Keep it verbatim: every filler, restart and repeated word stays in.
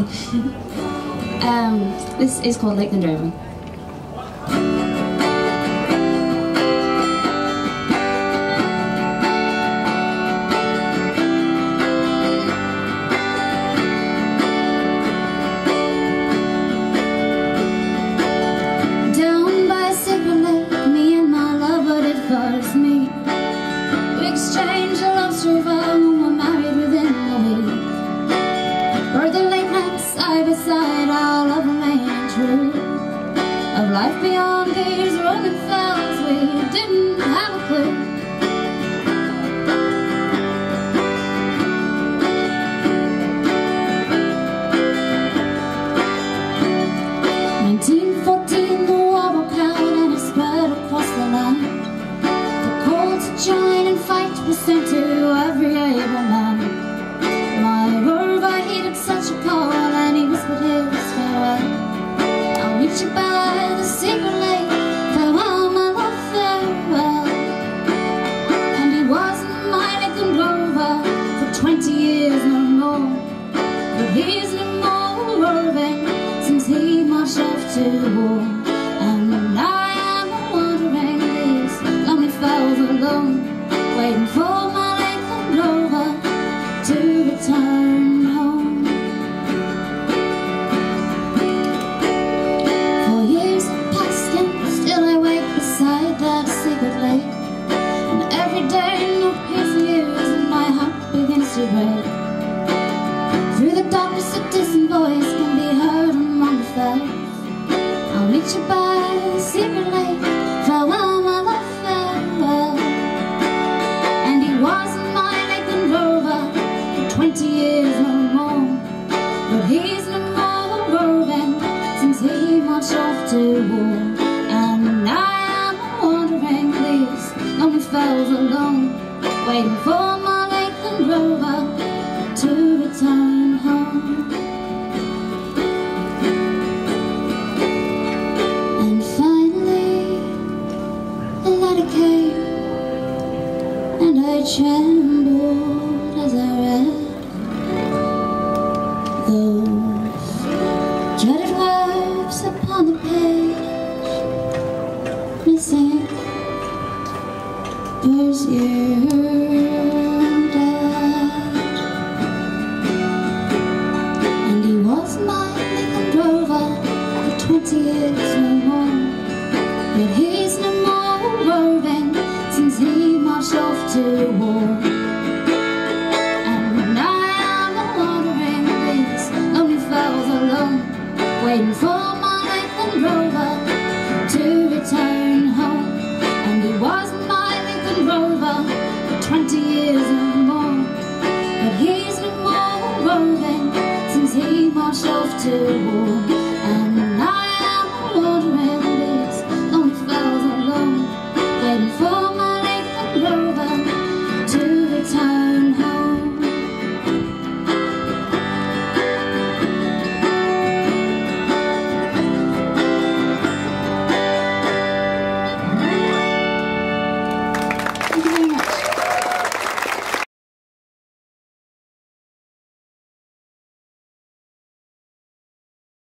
um, this is called Lakeland Driving. Down by a secret lake, me and my lover did first meet. We exchanged a love's river and were married within the week. For the late nights side by side, our love remained true. Of life beyond these rolling fells, we didn't have a clue. nineteen fourteen, the war broke out and it spread across the land. The call to join and fight was sent to every able man. My rover heeded such a call and he whispered his farewell. I'll meet you by the secret lake, farewell my love, farewell. And he wasn't my Lakeland rover for twenty years no more. But he's no more roving since he marched off to war. And I am wandering these lonely fells alone, waiting for my Lakeland rover to return home. For years have passed and still I wait beside that secret lake. And every day no peace news and my heart begins to break. Through the darkness a distant voice can be heard among the fells. I'll meet you by the secret lake, farewell my love, farewell. And he wasn't my Lakeland rover for twenty years no more. But he's no more roving since he marched off to war. And I am wandering these lonely fells alone, waiting for my Lakeland rover to return home. And finally the letter came, and I trembled as I read those dreaded words upon the page, missing first year dad. And he was my Lakeland rover for twenty years no more. But he's no more roving since he marched off to war. And I am wandering these lonely fells alone, waiting for my Lakeland rover to return home. And he wasn't my Lakeland rover for twenty years or more. But he's no more roving since he marched off to war.